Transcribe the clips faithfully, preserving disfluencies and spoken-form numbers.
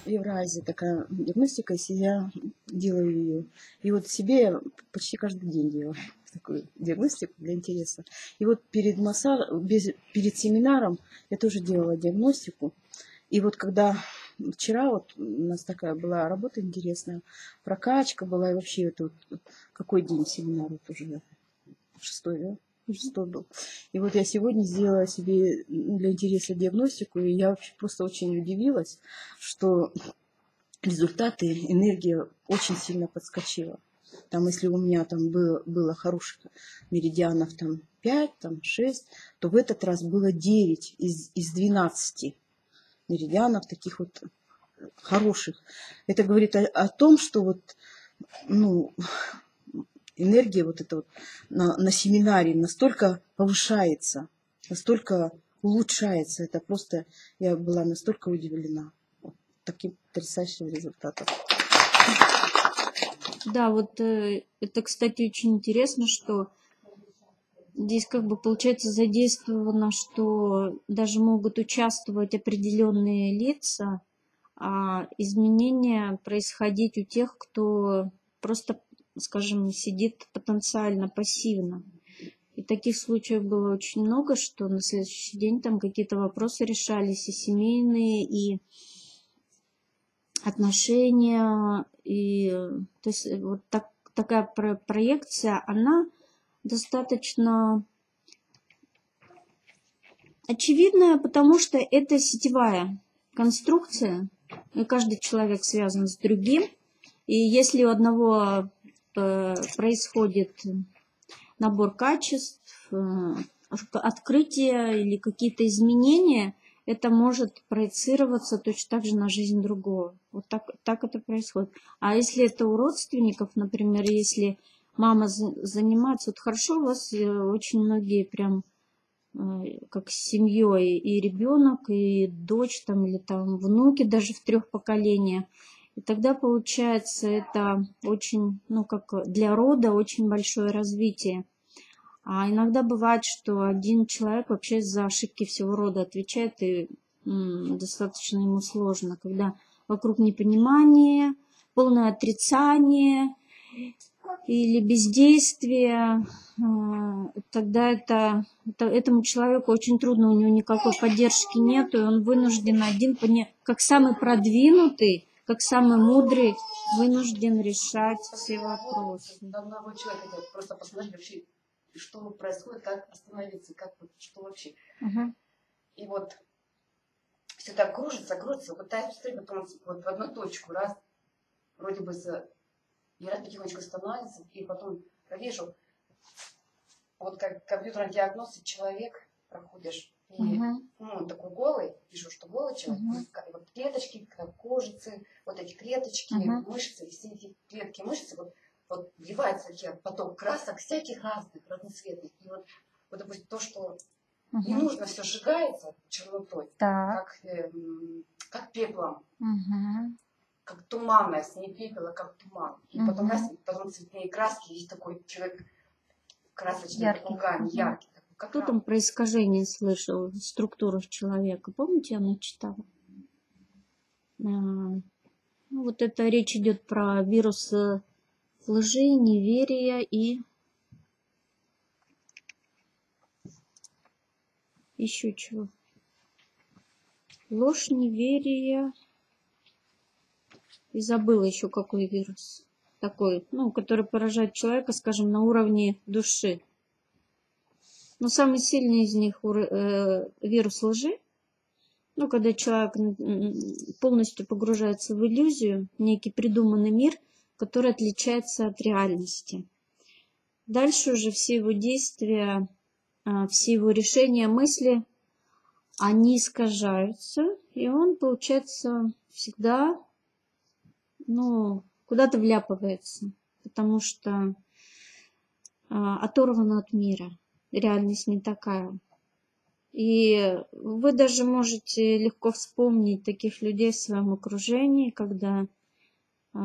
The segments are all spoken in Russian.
Евразия такая диагностика, если я делаю ее. И вот себе я почти каждый день делаю такую диагностику для интереса. И вот перед массажем, перед семинаром я тоже делала диагностику. И вот когда вчера вот у нас такая была работа интересная, прокачка была, и вообще это вот, какой день семинара вот уже шестой, да? Шестой был. И вот я сегодня сделала себе для интереса диагностику, и я вообще просто очень удивилась, что результаты, энергия очень сильно подскочила. Там, если у меня там было, было хороших меридианов там пять, там шесть, то в этот раз было девять из, из двенадцати меридианов таких вот хороших. Это говорит о, о том, что вот, ну, энергия вот эта вот на, на семинаре настолько повышается, настолько улучшается. Это просто, я была настолько удивлена вот таким потрясающим результатом. Да, вот э, это, кстати, очень интересно, что здесь как бы получается задействовано, что даже могут участвовать определенные лица, а изменения происходить у тех, кто просто, скажем, сидит потенциально пассивно. И таких случаев было очень много, что на следующий день там какие-то вопросы решались, и семейные, и отношения. И, то есть вот так, такая про проекция, она достаточно очевидная, потому что это сетевая конструкция, и каждый человек связан с другим. И если у одного происходит набор качеств, открытия или какие-то изменения, это может проецироваться точно так же на жизнь другого. Вот так, так это происходит. А если это у родственников, например, если мама занимается, вот хорошо, у вас очень многие прям как с семьей, и ребенок, и дочь, там, или там внуки даже в трех поколениях. И тогда получается это очень, ну как для рода очень большое развитие. А иногда бывает, что один человек вообще за ошибки всего рода отвечает, и м, достаточно ему сложно, когда вокруг непонимание, полное отрицание или бездействие, тогда это, это этому человеку очень трудно, у него никакой поддержки нет, и он вынужден один, как самый продвинутый, как самый мудрый, вынужден решать все вопросы. Одного человека просто посмотреть вообще, что происходит, как остановиться, как, что вообще. Uh-huh. И вот все так кружится, кружится, пытаюсь посмотреть, потом вот в одну точку, раз, вроде бы за... И раз потихонечку становится, и потом я вижу, вот как компьютерный диагноз, человек проходишь, и Uh-huh. ну, он такой голый, вижу, что голый человек, Uh-huh. вот клеточки, как кожицы, вот эти клеточки, Uh-huh. мышцы, и все эти клетки мышцы, вот, вот вливается в поток красок, всяких разных, разноцветных. И вот, вот допустим, то, что Uh-huh. не нужно, все сжигается чернотой, Так. как, э, как пеплом. Uh-huh. Как туманность, не пепел, а как туман. И Угу. потом, раз, потом цветные краски, есть такой человек красочный, яркий. пугань, Угу. яркий. Как Кто там про искажение слышал, структуру человека? Помните, она читала? А, ну, вот это речь идет про вирус лжи, неверия и еще чего. Ложь, неверие. И забыла еще какой вирус. Такой, ну, который поражает человека, скажем, на уровне души. Но самый сильный из них э, вирус лжи. Ну, когда человек полностью погружается в иллюзию, некий придуманный мир, который отличается от реальности. Дальше уже все его действия, э, все его решения, мысли, они искажаются. И он, получается, всегда, ну, куда-то вляпывается, потому что э, оторван от мира. Реальность не такая. И вы даже можете легко вспомнить таких людей в своем окружении, когда э,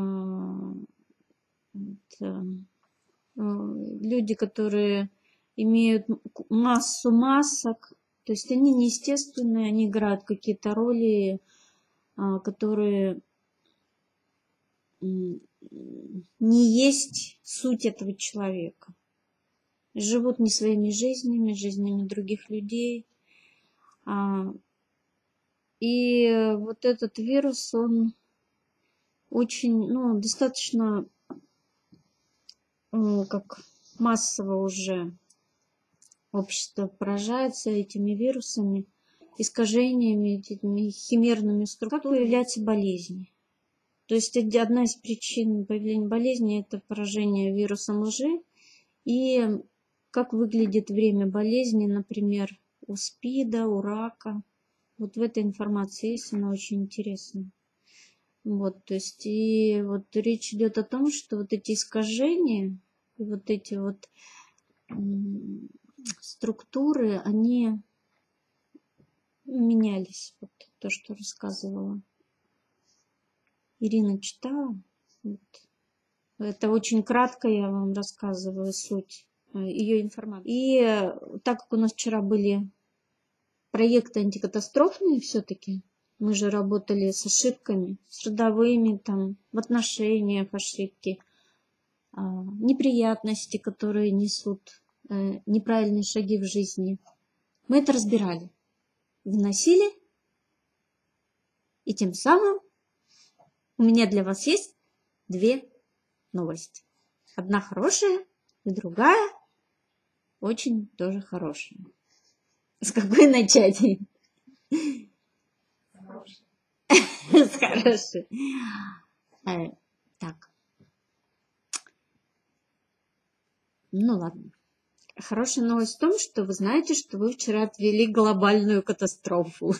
это, э, люди, которые имеют массу масок, то есть они неестественные, они играют какие-то роли, э, которые не есть суть этого человека. Живут не своими жизнями, жизнями других людей. И вот этот вирус, он очень, ну, достаточно как массово уже общество поражается этими вирусами, искажениями, этими химерными структурами, появляются болезни. То есть одна из причин появления болезни – это поражение вирусом лжи. И как выглядит время болезни, например, у СПИДа, у рака. Вот в этой информации есть, она очень интересна. Вот, то есть, и вот речь идет о том, что вот эти искажения, вот эти вот структуры, они менялись. Вот то, что рассказывала Ирина, читала. Вот. Это очень кратко я вам рассказываю суть ее информации. И так как у нас вчера были проекты антикатастрофные все-таки, мы же работали с ошибками, с родовыми, там, в отношениях ошибки, неприятности, которые несут неправильные шаги в жизни. Мы это разбирали, выносили, и тем самым у меня для вас есть две новости. Одна хорошая и другая очень тоже хорошая. С какой начать? С хорошей. Так. Ну ладно. Хорошая новость в том, что вы знаете, что вы вчера отвели глобальную катастрофу.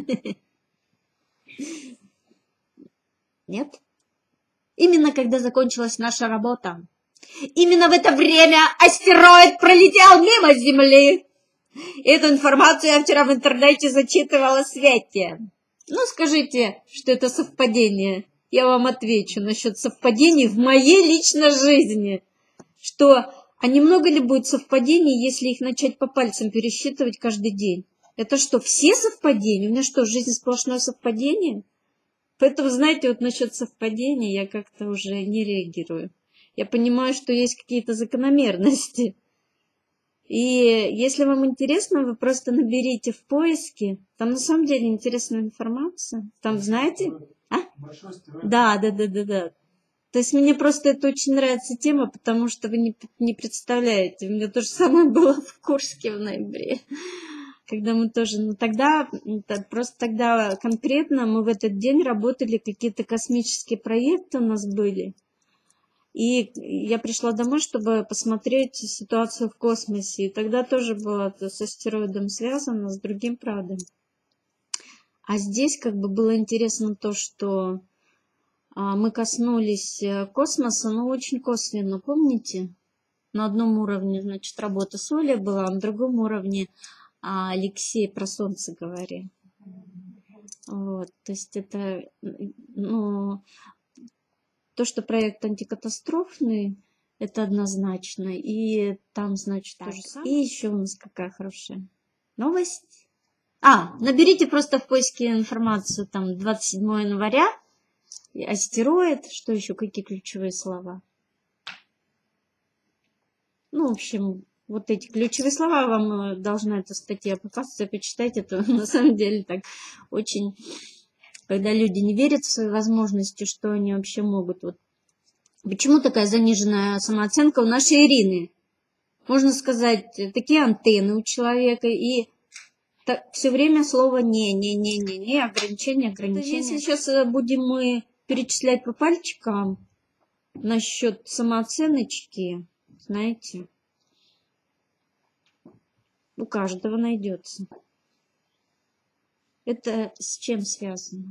Нет? Именно когда закончилась наша работа. Именно в это время астероид пролетел мимо Земли. Эту информацию я вчера в интернете зачитывала Свете. Ну, скажите, что это совпадение. Я вам отвечу насчет совпадений в моей личной жизни. Что, а немного ли будет совпадений, если их начать по пальцам пересчитывать каждый день? Это что, все совпадения? У меня что, жизнь сплошное совпадение? Поэтому, знаете, вот насчет совпадений я как-то уже не реагирую. Я понимаю, что есть какие-то закономерности. И если вам интересно, вы просто наберите в поиске. Там на самом деле интересная информация. Там, знаете? А? Да, да, да, да, да. То есть мне просто это очень нравится тема, потому что вы не, не представляете. У меня то же самое было в Курске в ноябре. Когда мы тоже, ну тогда, просто тогда конкретно мы в этот день работали, какие-то космические проекты у нас были. И я пришла домой, чтобы посмотреть ситуацию в космосе. И тогда тоже было с астероидом связано, с другим, правда. А здесь как бы было интересно то, что мы коснулись космоса, но очень косвенно, помните? На одном уровне, значит, работа с Олей была, а на другом уровне а Алексей про Солнце говорил. Вот, то есть это, ну, то, что проект антикатастрофный, это однозначно. И там, значит, так, то же самое. И еще у нас какая хорошая новость. А, наберите просто в поиске информацию, там, двадцать седьмого января, астероид, что еще, какие ключевые слова? Ну, в общем, вот эти ключевые слова вам должна эта статья попасться, почитать. Это на самом деле так очень, когда люди не верят в свои возможности, что они вообще могут. Вот. Почему такая заниженная самооценка у нашей Ирины? Можно сказать, такие антенны у человека, и все время слово «не», «не», «не», «не», «не», ограничения, ограничения. Если сейчас будем мы перечислять по пальчикам насчет самооценочки, знаете, у каждого найдется. Это с чем связано?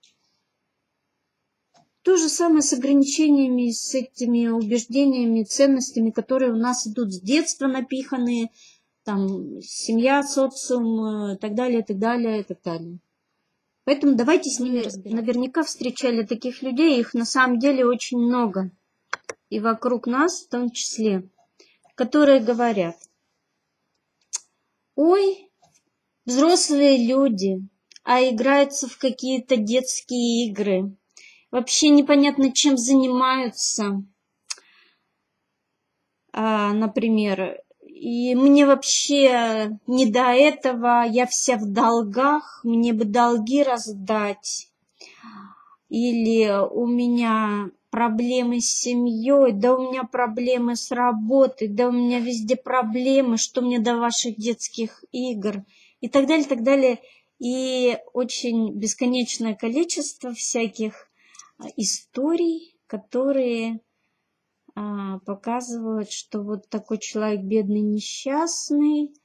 То же самое с ограничениями, с этими убеждениями, ценностями, которые у нас идут с детства напиханные, там, семья, социум, и так далее, и так далее, и так далее. Поэтому давайте с ними разбираться. Наверняка встречали таких людей, их на самом деле очень много. И вокруг нас в том числе, которые говорят: ой, взрослые люди, а играются в какие-то детские игры. вообще непонятно, чем занимаются, а, например, и мне вообще не до этого, я вся в долгах, мне бы долги раздать, или у меня проблемы с семьей, да у меня проблемы с работой, да у меня везде проблемы, что мне до ваших детских игр, и так далее, так далее. И очень бесконечное количество всяких историй, которые а, показывают, что вот такой человек бедный, несчастный,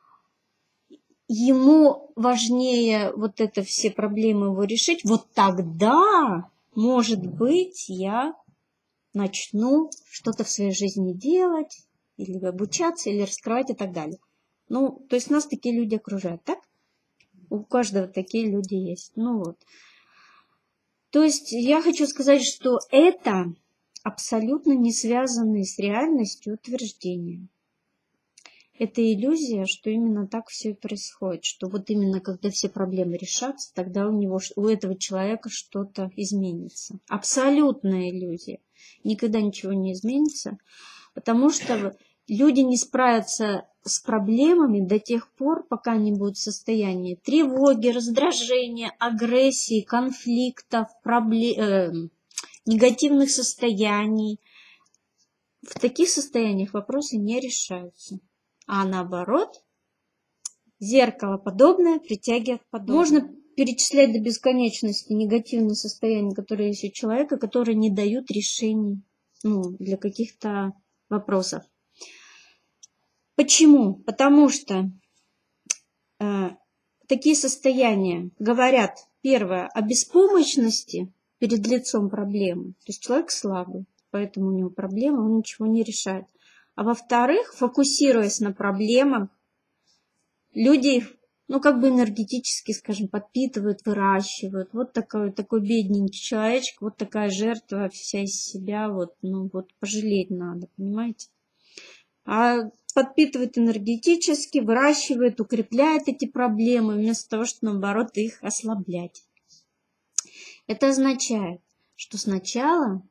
ему важнее вот это все проблемы его решить, вот тогда, может быть, я начну что-то в своей жизни делать, или обучаться, или раскрывать и так далее. Ну, то есть нас такие люди окружают, так? У каждого такие люди есть. Ну вот. То есть я хочу сказать, что это абсолютно не связанные с реальностью утверждения. Это иллюзия, что именно так все и происходит, что вот именно когда все проблемы решатся, тогда у него, у этого человека что-то изменится. Абсолютная иллюзия. Никогда ничего не изменится, потому что люди не справятся с проблемами до тех пор, пока они будут в состоянии тревоги, раздражения, агрессии, конфликтов, проблем, э, негативных состояний. В таких состояниях вопросы не решаются. А наоборот, зеркало подобное притягивает подобное. Можно перечислять до бесконечности негативные состояния, которые есть у человека, которые не дают решений, ну, для каких-то вопросов. Почему? Потому что э, такие состояния говорят, первое, о беспомощности перед лицом проблемы. То есть человек слабый, поэтому у него проблема, он ничего не решает. А во-вторых, фокусируясь на проблемах, люди, ну, как бы энергетически, скажем, подпитывают, выращивают. Вот такой, такой бедненький человечек, вот такая жертва вся из себя, вот, ну, вот пожалеть надо, понимаете? А подпитывает энергетически, выращивает, укрепляет эти проблемы, вместо того, чтобы, наоборот, их ослаблять. Это означает, что сначала,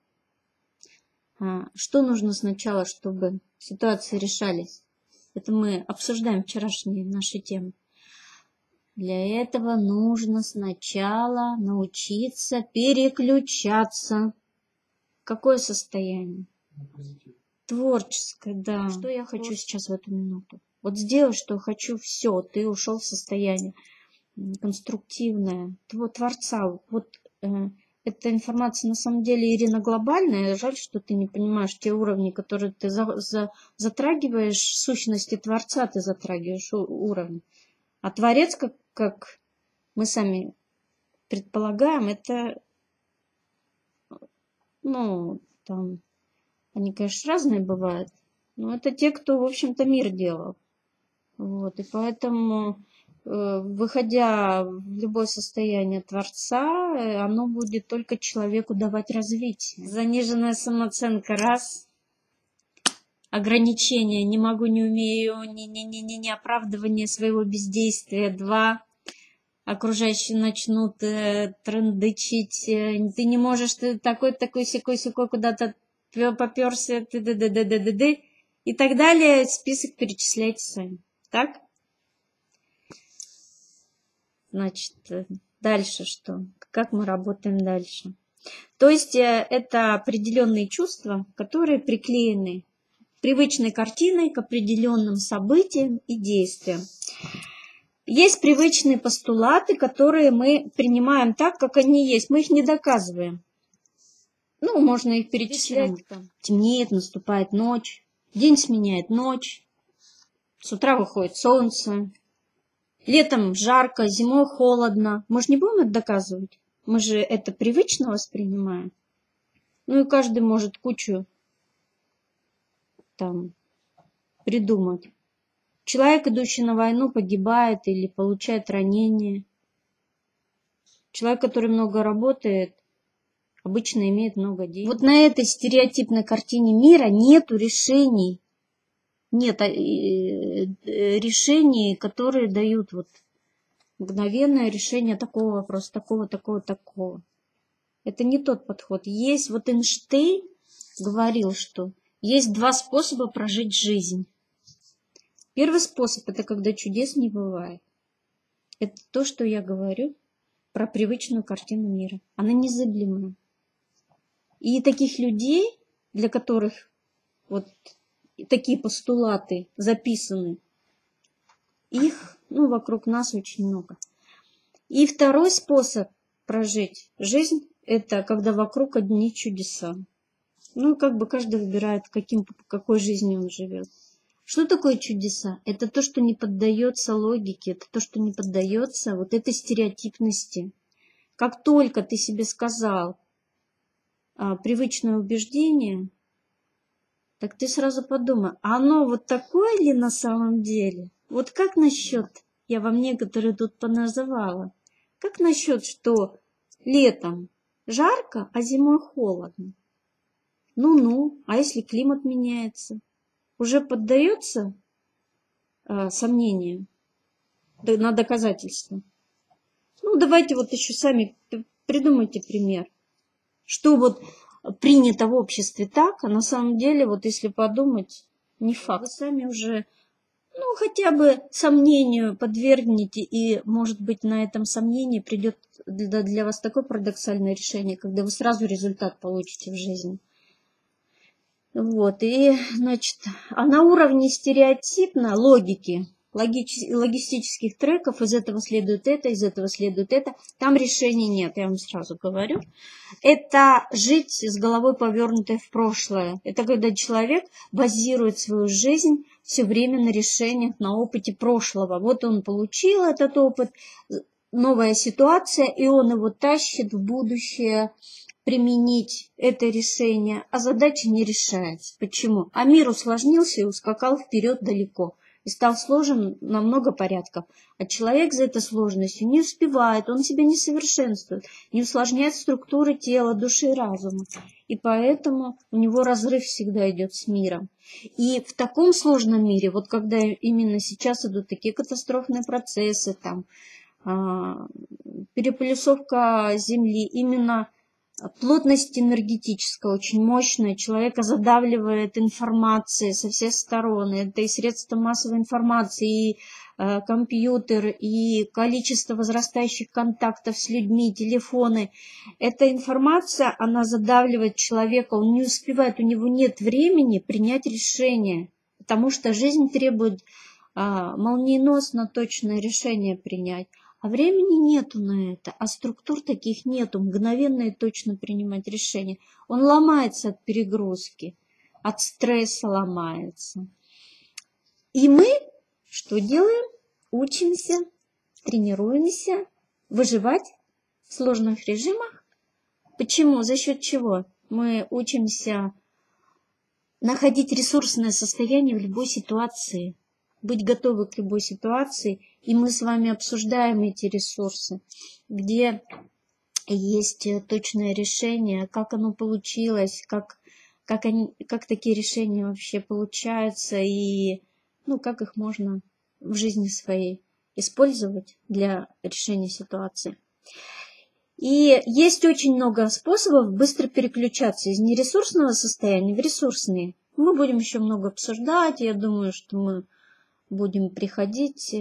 что нужно сначала, чтобы ситуации решались? Это мы обсуждаем вчерашние наши темы. Для этого нужно сначала научиться переключаться. Какое состояние? Творческое, да. Что я хочу сейчас в эту минуту? Вот сделай, что хочу, все, ты ушел в состояние конструктивное, творца. Вот э, эта информация на самом деле, Ирина, глобальная. Жаль, что ты не понимаешь те уровни, которые ты за, за, затрагиваешь, сущности Творца ты затрагиваешь уровни. А Творец, как, как мы сами предполагаем, это, ну, там, они, конечно, разные бывают, но это те, кто, в общем-то, мир делал. Вот, и поэтому, выходя в любое состояние Творца, оно будет только человеку давать развитие. Заниженная самооценка — раз. Ограничения, не могу, не умею, не, не, не, не, не оправдывание своего бездействия — два. Окружающие начнут э, трындычить, э, ты не можешь, ты такой, такой, сякой, сякой, куда-то попёрся, ты ды ды ды ды ды ды и так далее. Список перечисляйте сами. Так? Значит, дальше что? Как мы работаем дальше? То есть э, это определенные чувства, которые приклеены привычной картиной к определенным событиям и действиям. Есть привычные постулаты, которые мы принимаем так, как они есть. Мы их не доказываем. Ну, можно их перечислять. Темнеет, наступает ночь, день сменяет ночь, с утра выходит солнце, летом жарко, зимой холодно. Мы же не будем это доказывать. Мы же это привычно воспринимаем. Ну и каждый может кучу там придумать. Человек, идущий на войну, погибает или получает ранение. Человек, который много работает, обычно имеет много денег. Вот на этой стереотипной картине мира нету решений. Нет решений, которые дают вот мгновенное решение такого вопроса, такого, такого, такого. Это не тот подход. Есть, вот Эйнштейн говорил, что есть два способа прожить жизнь. Первый способ – это когда чудес не бывает. Это то, что я говорю про привычную картину мира. Она незыблемая. И таких людей, для которых вот такие постулаты записаны, их, ну, вокруг нас очень много. И второй способ прожить жизнь – это когда вокруг одни чудеса. Ну, как бы каждый выбирает, каким, какой жизнью он живет. Что такое чудеса? Это то, что не поддается логике, это то, что не поддается вот этой стереотипности. Как только ты себе сказал а, привычное убеждение, так ты сразу подумай, а оно вот такое ли на самом деле? Вот как насчет, я вам некоторые тут поназывала, как насчет, что летом жарко, а зимой холодно? Ну-ну, а если климат меняется? Уже поддается э, сомнению на доказательства? Ну, давайте вот еще сами придумайте пример. Что вот принято в обществе так, а на самом деле, вот если подумать, не факт. Вы сами уже, ну, хотя бы сомнению подвергнете, и, может быть, на этом сомнении придет для, для вас такое парадоксальное решение, когда вы сразу результат получите в жизни. Вот, и, значит, а на уровне стереотипно логики, логич, логистических треков, из этого следует это, из этого следует это, там решений нет, я вам сразу говорю. Это жить с головой повернутой в прошлое. Это когда человек базирует свою жизнь все время на решениях, на опыте прошлого. Вот он получил этот опыт, новая ситуация, и он его тащит в будущее, применить это решение, а задача не решается. Почему? А мир усложнился и ускакал вперед далеко. И стал сложен на много порядков. А человек за этой сложностью не успевает, он себя не совершенствует, не усложняет структуры тела, души и разума. И поэтому у него разрыв всегда идет с миром. И в таком сложном мире, вот когда именно сейчас идут такие катастрофные процессы, там, переполюсовка Земли, именно плотность энергетическая очень мощная, человека задавливает информацией со всех сторон. Это и средства массовой информации, и э, компьютер, и количество возрастающих контактов с людьми, телефоны. Эта информация, она задавливает человека, он не успевает, у него нет времени принять решение, потому что жизнь требует э, молниеносно точное решение принять. А времени нету на это, а структур таких нету, мгновенно и точно принимать решения. Он ломается от перегрузки, от стресса ломается. И мы что делаем? Учимся, тренируемся выживать в сложных режимах. Почему? За счет чего? Мы учимся находить ресурсное состояние в любой ситуации, быть готовы к любой ситуации, и мы с вами обсуждаем эти ресурсы, где есть точное решение, как оно получилось, как, как, они, как такие решения вообще получаются, и ну, как их можно в жизни своей использовать для решения ситуации. И есть очень много способов быстро переключаться из нересурсного состояния в ресурсные. Мы будем еще много обсуждать, я думаю, что мы будем приходить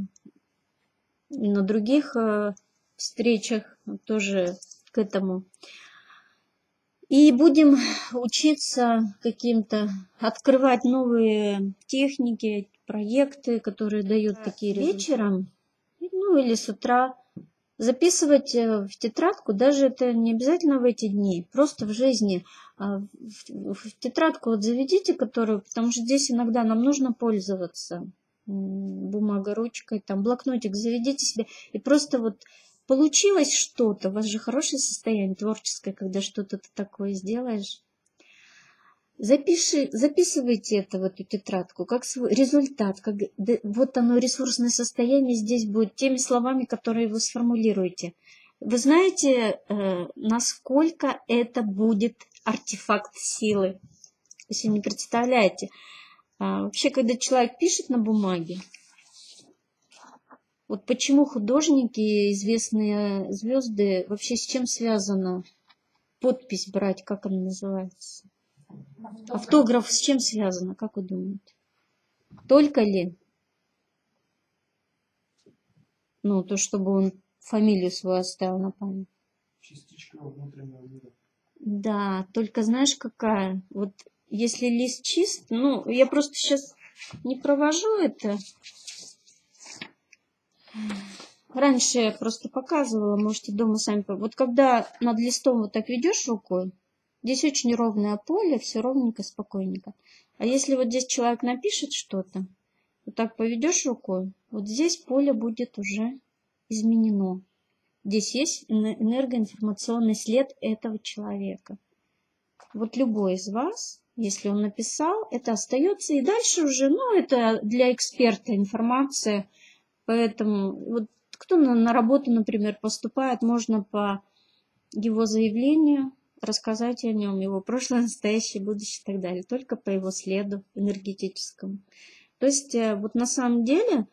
на других встречах тоже к этому. И будем учиться каким-то, открывать новые техники, проекты, которые дают такие вечером, ну или с утра. Записывать в тетрадку, даже это не обязательно в эти дни, просто в жизни. В тетрадку вот заведите, которую, потому что здесь иногда нам нужно пользоваться. Бумага, ручкой, там блокнотик заведите себе, и просто вот получилось что-то, у вас же хорошее состояние творческое, когда что-то ты такое сделаешь. Запиши, записывайте это в эту тетрадку, как свой результат, как, да, вот оно, ресурсное состояние здесь будет, теми словами, которые вы сформулируете. Вы знаете, э, насколько это будет артефакт силы? Вы себе не представляете. А, вообще, когда человек пишет на бумаге, вот почему художники, известные звезды, вообще с чем связано подпись брать, как она называется? Автограф с чем связано, как вы думаете? Только ли? Ну, то, чтобы он фамилию свою оставил на память. Частичка внутреннего мира. Да, только знаешь, какая? Вот если лист чист, ну, я просто сейчас не провожу это. Раньше я просто показывала, можете дома сами. Вот когда над листом вот так ведешь рукой, здесь очень ровное поле, все ровненько, спокойненько. А если вот здесь человек напишет что-то, вот так поведешь рукой, вот здесь поле будет уже изменено. Здесь есть энергоинформационный след этого человека. Вот любой из вас, если он написал, это остается. И дальше уже, ну, это для эксперта информация. Поэтому вот кто на, на работу, например, поступает, можно по его заявлению рассказать о нем, его прошлое, настоящее, будущее и так далее. Только по его следу энергетическому. То есть вот на самом деле,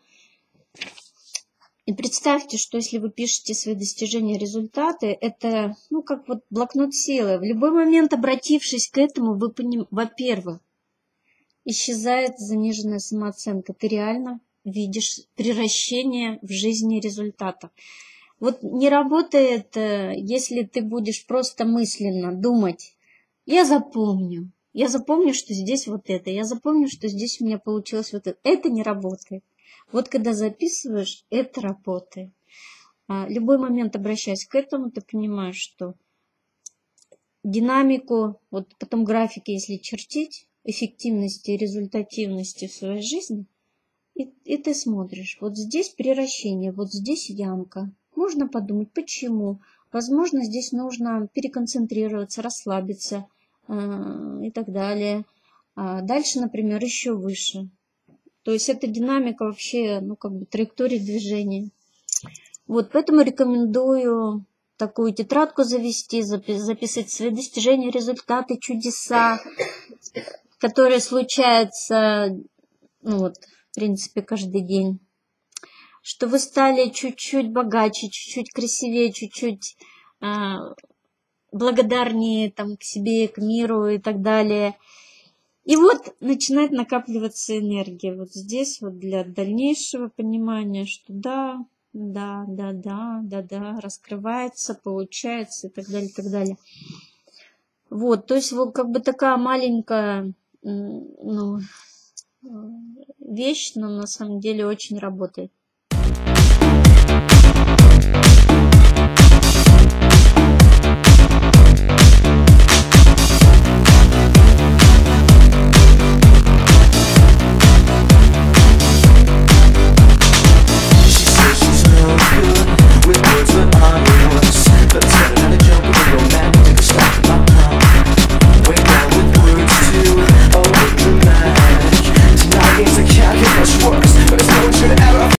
и представьте, что если вы пишете свои достижения, результаты, это, ну, как вот блокнот силы. В любой момент, обратившись к этому, вы поним... во-первых, исчезает заниженная самооценка. Ты реально видишь превращение в жизни результата. Вот не работает, если ты будешь просто мысленно думать, я запомню, я запомню, что здесь вот это, я запомню, что здесь у меня получилось вот это. Это не работает. Вот когда записываешь, это работает. Любой момент, обращаясь к этому, ты понимаешь, что динамику, вот потом графики, если чертить, эффективности и результативности в своей жизни, и, и ты смотришь, вот здесь превращение, вот здесь ямка. Можно подумать, почему. Возможно, здесь нужно переконцентрироваться, расслабиться э, и так далее. А дальше, например, еще выше. То есть это динамика вообще, ну, как бы траектории движения. Вот, поэтому рекомендую такую тетрадку завести, записать свои достижения, результаты, чудеса, которые случаются, ну вот, в принципе, каждый день. Что вы стали чуть-чуть богаче, чуть-чуть красивее, чуть-чуть э, благодарнее там, к себе, к миру и так далее. И вот начинает накапливаться энергия. Вот здесь вот для дальнейшего понимания, что да, да, да, да, да, да, раскрывается, получается и так далее, и так далее. Вот, то есть вот как бы такая маленькая, ну, вещь, но на самом деле очень работает.